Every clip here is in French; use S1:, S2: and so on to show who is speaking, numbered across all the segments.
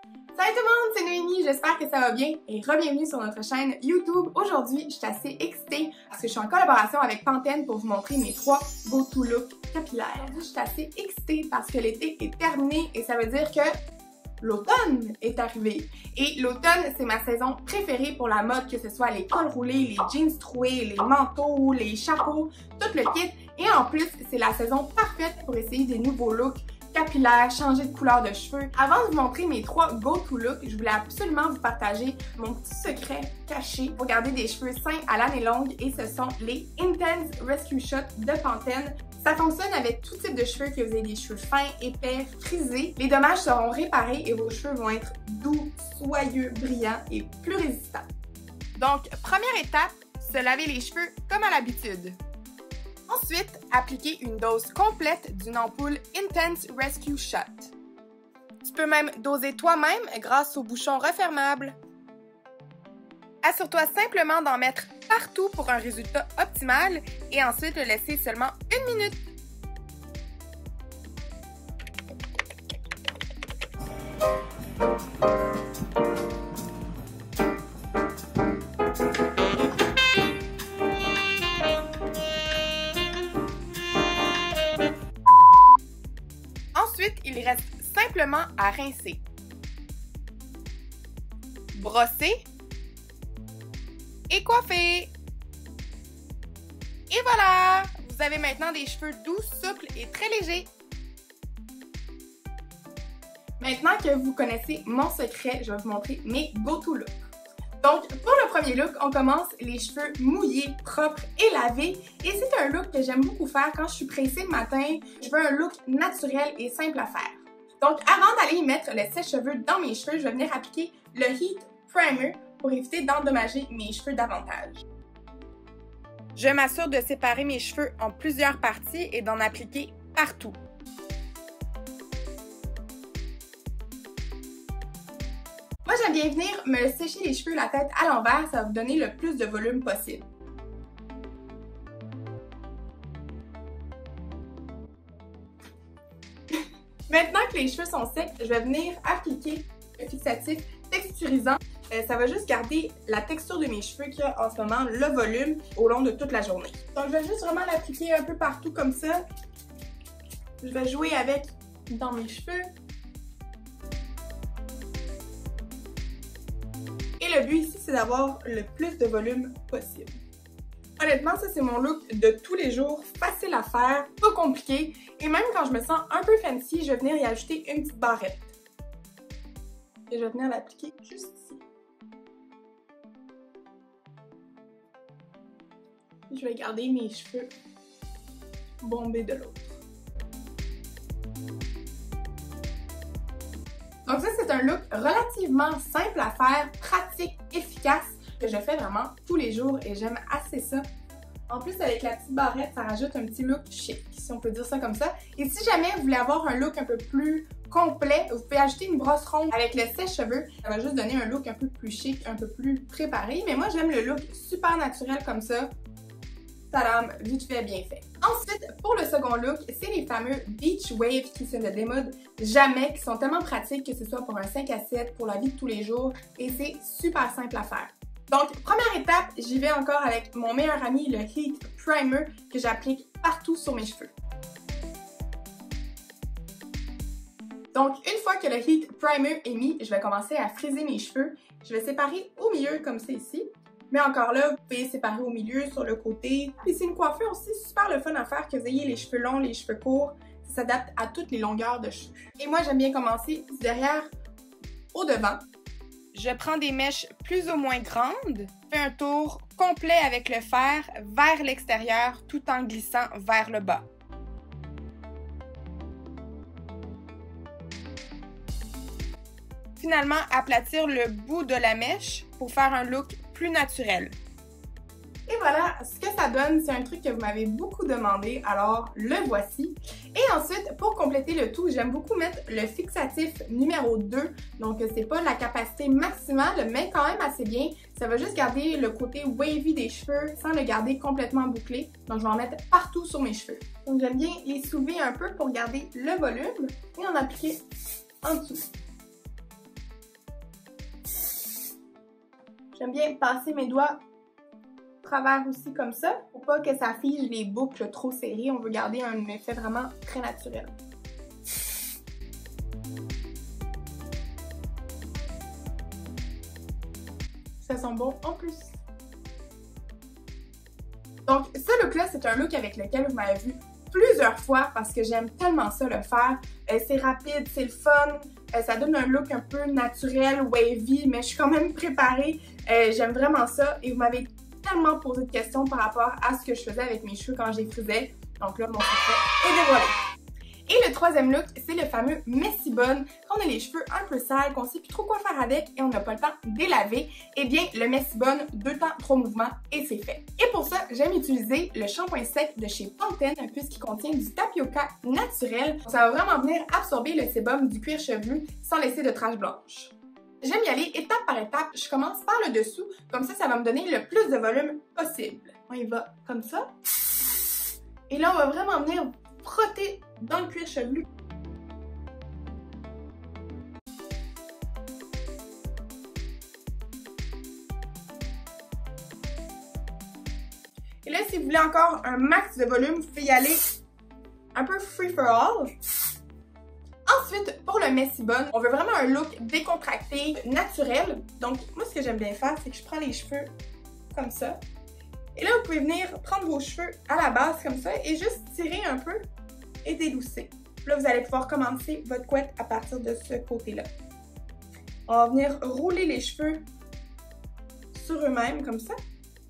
S1: Salut tout le monde, c'est Noémie, j'espère que ça va bien et re-bienvenue sur notre chaîne YouTube. Aujourd'hui, je suis assez excitée parce que je suis en collaboration avec Pantene pour vous montrer mes 3 go-to looks capillaires. Aujourd'hui, je suis assez excitée parce que l'été est terminé et ça veut dire que l'automne est arrivé. Et l'automne, c'est ma saison préférée pour la mode, que ce soit les cols roulés, les jeans troués, les manteaux, les chapeaux, tout le kit. Et en plus, c'est la saison parfaite pour essayer des nouveaux looks capillaires, changer de couleur de cheveux. Avant de vous montrer mes 3 go-to looks, je voulais absolument vous partager mon petit secret caché pour garder des cheveux sains à l'année longue et ce sont les Intense Rescue Shot de Pantene. Ça fonctionne avec tout type de cheveux, que vous ayez des cheveux fins, épais, frisés. Les dommages seront réparés et vos cheveux vont être doux, soyeux, brillants et plus résistants. Donc, première étape, se laver les cheveux comme à l'habitude. Ensuite, appliquez une dose complète d'une ampoule Intense Rescue Shot. Tu peux même doser toi-même grâce au bouchon refermable. Assure-toi simplement d'en mettre partout pour un résultat optimal et ensuite le laisser seulement 1 minute. Ensuite, il reste simplement à rincer. Brosser et coiffer. Et voilà! Vous avez maintenant des cheveux doux, souples et très légers. Maintenant que vous connaissez mon secret, je vais vous montrer mes go-to looks. Donc, pour le premier look, on commence les cheveux mouillés, propres et lavés. Et c'est un look que j'aime beaucoup faire quand je suis pressée le matin. Je veux un look naturel et simple à faire. Donc, avant d'aller mettre le sèche-cheveux dans mes cheveux, je vais venir appliquer le Heat Primer pour éviter d'endommager mes cheveux davantage. Je m'assure de séparer mes cheveux en plusieurs parties et d'en appliquer partout. Moi, j'aime bien venir me sécher les cheveux, la tête à l'envers, ça va vous donner le plus de volume possible. Maintenant que les cheveux sont secs, je vais venir appliquer le fixatif texturisant. Ça va juste garder la texture de mes cheveux qui a en ce moment le volume au long de toute la journée. Donc, je vais juste vraiment l'appliquer un peu partout comme ça. Je vais jouer avec dans mes cheveux. Et le but ici, c'est d'avoir le plus de volume possible. Honnêtement, ça c'est mon look de tous les jours, facile à faire, pas compliqué. Et même quand je me sens un peu fancy, je vais venir y ajouter une petite barrette. Et je vais venir l'appliquer juste ici. Je vais garder mes cheveux bombés de l'autre. Donc ça, c'est un look relativement simple à faire, pratique, efficace, que je fais vraiment tous les jours et j'aime assez ça. En plus, avec la petite barrette, ça rajoute un petit look chic, si on peut dire ça comme ça. Et si jamais vous voulez avoir un look un peu plus complet, vous pouvez ajouter une brosse ronde avec le sèche-cheveux. Ça va juste donner un look un peu plus chic, un peu plus préparé. Mais moi, j'aime le look super naturel comme ça. Tadam, vite fait, bien fait. Ensuite, pour le second look, c'est les fameux Beach Wave qui se ne démodent jamais, qui sont tellement pratiques que ce soit pour un 5 à 7, pour la vie de tous les jours, et c'est super simple à faire. Donc, première étape, j'y vais encore avec mon meilleur ami, le Heat Primer, que j'applique partout sur mes cheveux. Donc, une fois que le Heat Primer est mis, je vais commencer à friser mes cheveux. Je vais séparer au milieu comme c'est ici. Mais encore là, vous pouvez séparer au milieu, sur le côté. Puis c'est une coiffure aussi super le fun à faire, que vous ayez les cheveux longs, les cheveux courts. Ça s'adapte à toutes les longueurs de cheveux. Et moi, j'aime bien commencer du derrière au devant. Je prends des mèches plus ou moins grandes. Je fais un tour complet avec le fer vers l'extérieur tout en glissant vers le bas. Finalement, aplatir le bout de la mèche pour faire un look plus naturel. Et voilà, ce que ça donne, c'est un truc que vous m'avez beaucoup demandé, alors le voici. Et ensuite, pour compléter le tout, j'aime beaucoup mettre le fixatif numéro 2. Donc, c'est pas la capacité maximale, mais quand même assez bien. Ça va juste garder le côté wavy des cheveux sans le garder complètement bouclé. Donc, je vais en mettre partout sur mes cheveux. Donc, j'aime bien les soulever un peu pour garder le volume et en appliquer en dessous. J'aime bien passer mes doigts à travers aussi comme ça, pour pas que ça fige les boucles trop serrées. On veut garder un effet vraiment très naturel. Ça sent bon en plus. Donc, ce look-là, c'est un look avec lequel vous m'avez vu plusieurs fois parce que j'aime tellement ça le faire. C'est rapide, c'est le fun, ça donne un look un peu naturel, wavy, mais je suis quand même préparée. J'aime vraiment ça et vous m'avez tellement posé de questions par rapport à ce que je faisais avec mes cheveux quand je les frisais. Donc là, mon secret est dévoilé. Et le troisième look, c'est le fameux messy bun. Quand on a les cheveux un peu sales, qu'on sait plus trop quoi faire avec et on n'a pas le temps de les laver, eh bien le messy bun, 2 temps, 3 mouvements et c'est fait. Et pour ça, j'aime utiliser le shampoing sec de chez Pantene puisqu'il contient du tapioca naturel. Ça va vraiment venir absorber le sébum du cuir chevelu sans laisser de taches blanches. J'aime y aller étape par étape. Je commence par le dessous, comme ça va me donner le plus de volume possible. On y va comme ça. Et là, on va vraiment venir frotter dans le cuir chevelu. Et là, si vous voulez encore un max de volume, vous pouvez y aller un peu free for all. Ensuite, pour le messy bun, on veut vraiment un look décontracté, naturel. Donc, moi, ce que j'aime bien faire, c'est que je prends les cheveux comme ça. Et là, vous pouvez venir prendre vos cheveux à la base comme ça et juste tirer un peu et délousser. Là, vous allez pouvoir commencer votre couette à partir de ce côté-là. On va venir rouler les cheveux sur eux-mêmes comme ça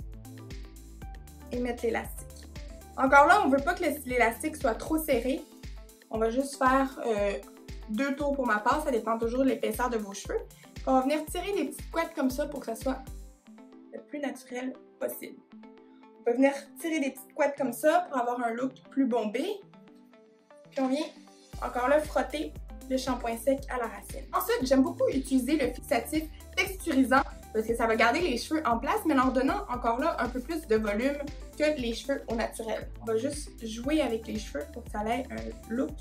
S1: et mettre l'élastique. Encore là, on ne veut pas que l'élastique soit trop serré. On va juste faire 2 tours pour ma part, ça dépend toujours de l'épaisseur de vos cheveux. On va venir tirer des petites couettes comme ça pour que ça soit le plus naturel possible. On peut venir tirer des petites couettes comme ça pour avoir un look plus bombé. Puis on vient encore là frotter le shampoing sec à la racine. Ensuite, j'aime beaucoup utiliser le fixatif texturisant parce que ça va garder les cheveux en place, mais en leur donnant encore là un peu plus de volume que les cheveux au naturel. On va juste jouer avec les cheveux pour que ça ait un look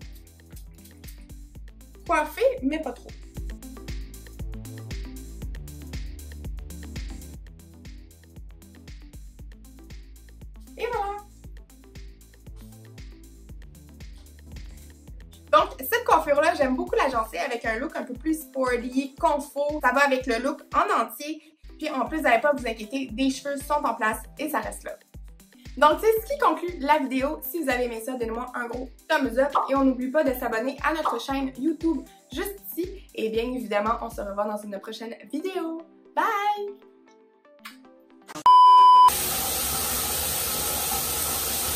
S1: coiffé, mais pas trop. Et voilà! Donc, cette coiffure-là, j'aime beaucoup l'agencer avec un look un peu plus sporty, confort. Ça va avec le look en entier. Puis en plus, vous n'allez pas à vous inquiéter, des cheveux sont en place et ça reste là. Donc, c'est ce qui conclut la vidéo. Si vous avez aimé ça, donnez-moi un gros thumbs up. Et on n'oublie pas de s'abonner à notre chaîne YouTube juste ici. Et bien évidemment, on se revoit dans une prochaine vidéo. Bye!